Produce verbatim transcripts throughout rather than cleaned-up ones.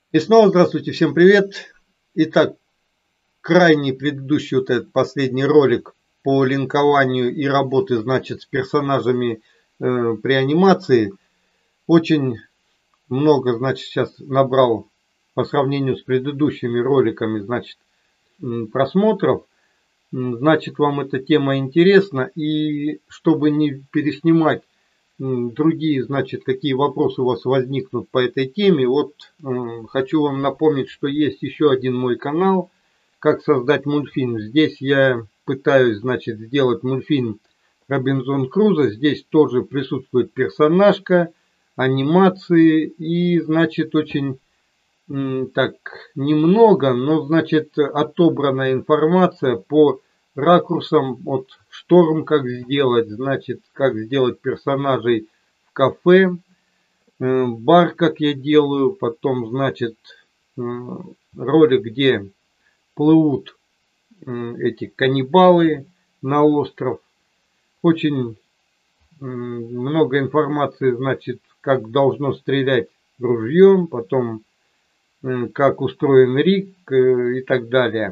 И снова здравствуйте, всем привет. Итак, крайний предыдущий вот этот последний ролик по линкованию и работы, значит, с персонажами э, при анимации очень много, значит, сейчас набрал по сравнению с предыдущими роликами, значит, просмотров. Значит, вам эта тема интересна, и чтобы не переснимать другие, значит, какие вопросы у вас возникнут по этой теме, вот э, хочу вам напомнить, что есть еще один мой канал, как создать мультфильм. Здесь я пытаюсь, значит, сделать мультфильм Робинзон Крузо. Здесь тоже присутствует персонажка, анимации и, значит, очень э, так немного, но, значит, отобранная информация по ракурсом, вот шторм как сделать, значит, как сделать персонажей в кафе, э, бар как я делаю, потом, значит, э, ролик, где плывут э, эти каннибалы на остров. Очень э, много информации, значит, как должно стрелять ружьем, потом э, как устроен риг э, и так далее.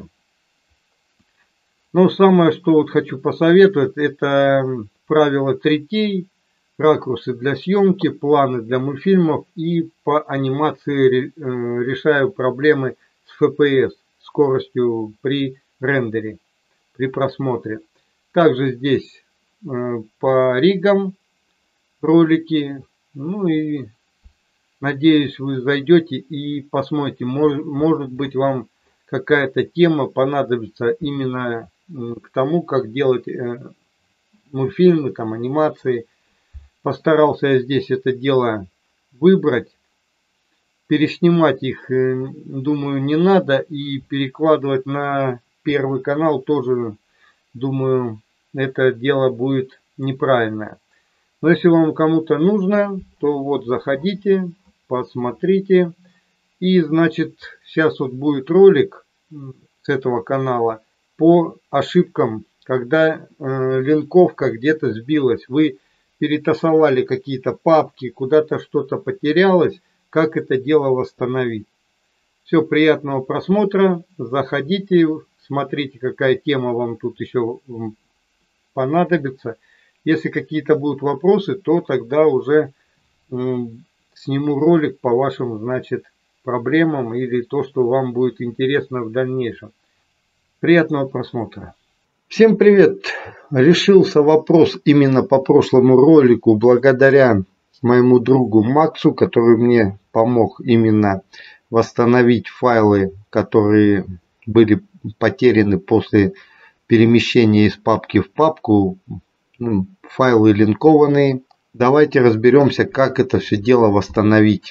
Но самое, что вот хочу посоветовать, это правило третей, ракурсы для съемки, планы для мультфильмов и по анимации решаю проблемы с эф пи эс, скоростью при рендере, при просмотре. Также здесь по ригам ролики, ну и надеюсь, вы зайдете и посмотрите, может, может быть вам какая-то тема понадобится именно к тому, как делать мультфильмы, там, анимации. Постарался я здесь это дело выбрать. Переснимать их, думаю, не надо. И перекладывать на первый канал тоже, думаю, это дело будет неправильное. Но если вам кому-то нужно, то вот заходите, посмотрите. И, значит, сейчас вот будет ролик с этого канала по ошибкам, когда э, линковка где-то сбилась. Вы перетасовали какие-то папки, куда-то что-то потерялось. Как это дело восстановить? Все, приятного просмотра. Заходите, смотрите, какая тема вам тут еще понадобится. Если какие-то будут вопросы, то тогда уже э, сниму ролик по вашим, значит, проблемам или то, что вам будет интересно в дальнейшем. Приятного просмотра. Всем привет! Решился вопрос именно по прошлому ролику благодаря моему другу Максу, который мне помог именно восстановить файлы, которые были потеряны после перемещения из папки в папку. Файлы линкованные. Давайте разберемся, как это все дело восстановить.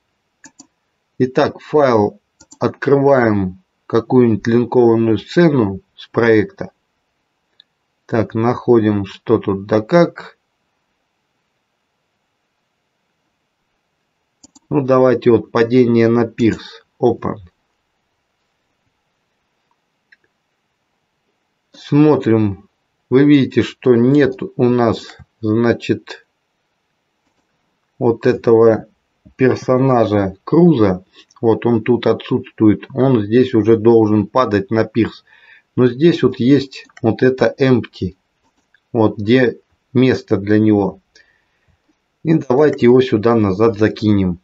Итак, файл открываем, какую-нибудь линкованную сцену с проекта. Так, находим, что тут да как. Ну, давайте вот падение на пирс. Open. Смотрим. Вы видите, что нет у нас, значит, вот этого персонажа Круза. Вот он тут отсутствует. Он здесь уже должен падать на пирс. Но здесь вот есть вот это empty. Вот где место для него. И давайте его сюда назад закинем.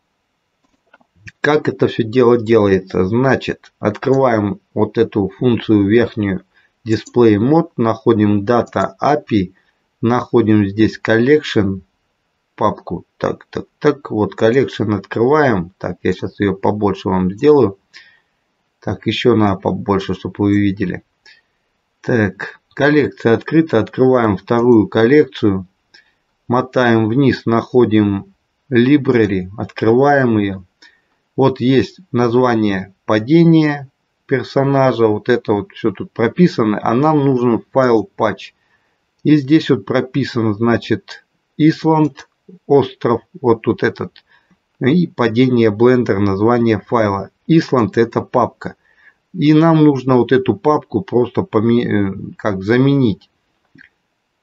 Как это все дело делается? Значит, открываем вот эту функцию верхнюю Display Mode. Находим Data эй пи ай. Находим здесь Collection. Папку. Так, так, так. Вот Collection открываем. Так, я сейчас ее побольше вам сделаю. Так, еще надо побольше, чтобы вы видели. Так, коллекция открыта. Открываем вторую коллекцию. Мотаем вниз. Находим Library. Открываем ее. Вот есть название падения персонажа. Вот это вот все тут прописано. А нам нужен файл patch. И здесь вот прописан, значит, Island. Остров, вот тут этот, и падение Blender, название файла. Island это папка. И нам нужно вот эту папку просто поме- как заменить.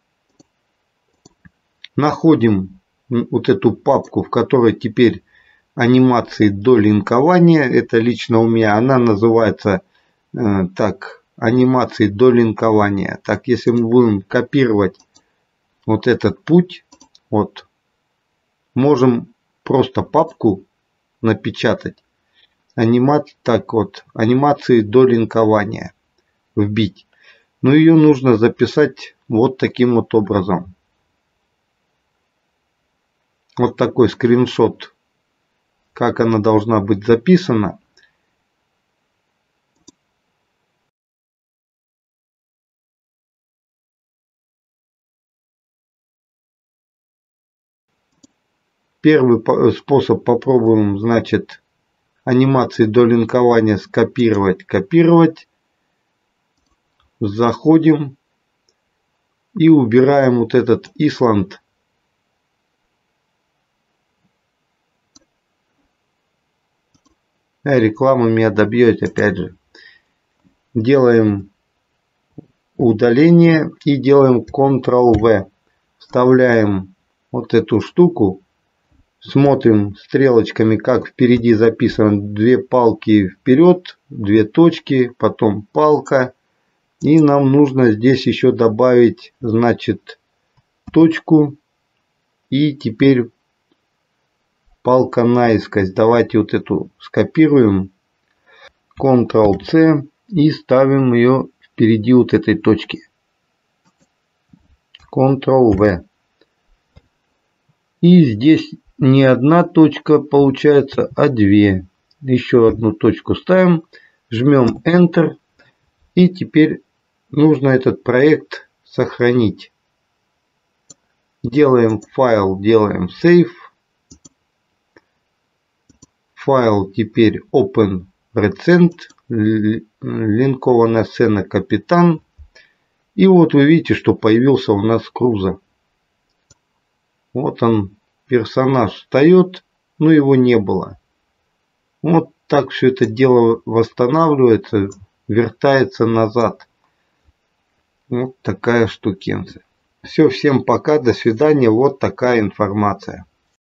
Находим вот эту папку, в которой теперь анимации до линкования. Это лично у меня. Она называется э, так, анимации до линкования. Так, если мы будем копировать вот этот путь, вот, можем просто папку напечатать. Анимат, так вот, анимации до линкования вбить. Но ее нужно записать вот таким вот образом. Вот такой скриншот, как она должна быть записана. Первый способ попробуем, значит, анимации до линкования скопировать, копировать. Заходим и убираем вот этот Исланд. А реклама меня добьет опять же. Делаем удаление и делаем контрол вэ. Вставляем вот эту штуку. Смотрим стрелочками, как впереди записано две палки вперед, две точки, потом палка. И нам нужно здесь еще добавить, значит, точку. И теперь палка наискось. Давайте вот эту скопируем. контрол цэ и ставим ее впереди вот этой точки. контрол вэ. И здесь не одна точка получается, а две. Еще одну точку ставим, жмем Enter. И теперь нужно этот проект сохранить. Делаем файл, делаем Save. Файл теперь Open Recent. Линкованная сцена Капитан. И вот вы видите, что появился у нас Крузо. Вот он, персонаж встает, но его не было. Вот так все это дело восстанавливается, вертается назад. Вот такая штукенция. Все, всем пока, до свидания. Вот такая информация.